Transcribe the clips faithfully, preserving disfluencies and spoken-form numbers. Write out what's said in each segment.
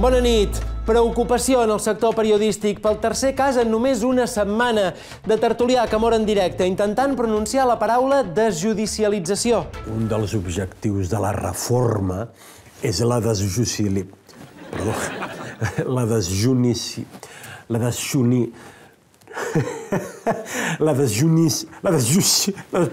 Bona nit. Preocupació en el sector periodístic pel tercer cas en només una setmana de tertulià que mor en directe intentant pronunciar la paraula desjudicialització. Un dels objectius de la reforma és la desjudicialització. Perdó, la desjunici... La desjuni... La desjunis... La desjuci...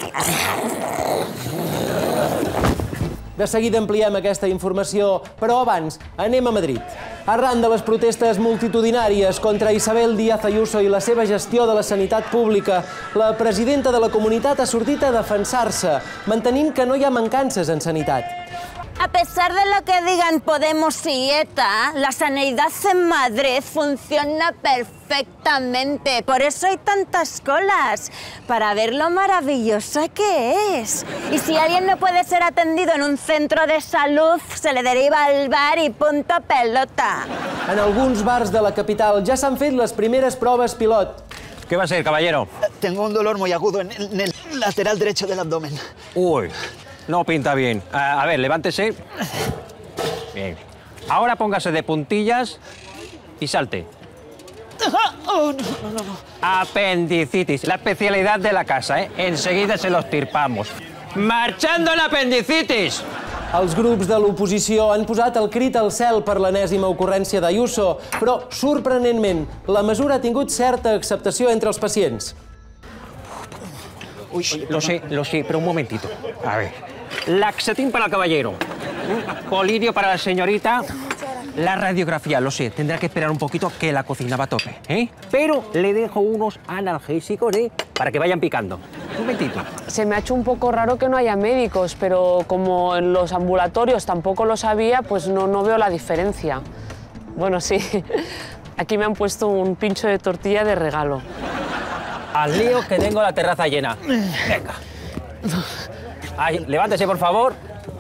De seguida ampliem aquesta informació, però abans anem a Madrid. Arran de les protestes multitudinàries contra Isabel Díaz Ayuso i la seva gestió de la sanitat pública, la presidenta de la comunitat ha sortit a defensar-se, mantenint que no hi ha mancances en sanitat. A pesar de lo que digan Podemos y ETA, la sanidad en Madrid funciona perfectamente. Por eso hay tantas colas, para ver lo maravillosa que es. Y si alguien no puede ser atendido en un centro de salud, se le deriva al bar y punto pelota. En alguns bars de la capital ja s'han fet les primeres proves pilot. ¿Qué va a ser, caballero? Tengo un dolor muy agudo en, en el lateral derecho del abdomen. Uy, no pinta bien. A, a ver, levántese. Bien. Ahora póngase de puntillas y salte. Oh, no, no, no, no. Apendicitis, la especialidad de la casa, ¿eh? Enseguida se los tirpamos. ¡Marchando la apendicitis! Els grups de l'oposició han posat el crit al cel per l'enèsima ocurrència d'Ayuso, però, sorprenentment, la mesura ha tingut certa acceptació entre els pacients. Uy, lo sé, lo sé, pero un momentito. A ver. Laxatín para el caballero. Colirio para la señorita. La radiografía, lo sé, tendrá que esperar un poquito que la cocina va a tope, ¿eh? Pero le dejo unos analgésicos, ¿eh? Para que vayan picando. Un momentito. Se me ha hecho un poco raro que no haya médicos, pero como en los ambulatorios tampoco los había, pues no, no veo la diferencia. Bueno, sí, aquí me han puesto un pincho de tortilla de regalo. Al lío que tengo la terraza llena. Venga. Ahí, levántese, por favor.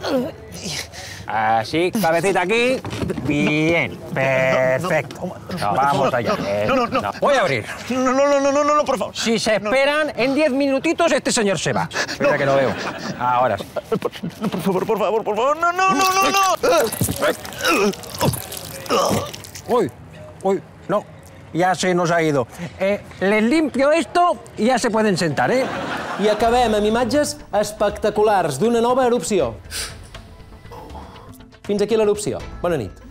Así, cabecita aquí. Bien, perfecto. No, vamos allá. No, no, no. Voy a abrir. No, no, no, no, no, no, no, por favor. Si se esperan, en diez minutitos este señor se va. Espera que no veo. Ahora sí. Por, no, por favor, por favor, por favor. No, no, no, no, no. Uy, uy, no. Ya se nos ha ido. Eh, les limpio esto i ja se pueden sentar, eh? I acabem amb imatges espectaculars d'una nova erupció. Fins aquí l'erupció. Bona nit.